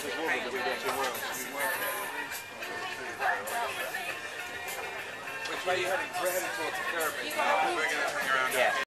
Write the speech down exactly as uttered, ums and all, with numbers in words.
Which way are you heading? We're heading towards the pyramid. We're going to hang around. Yeah.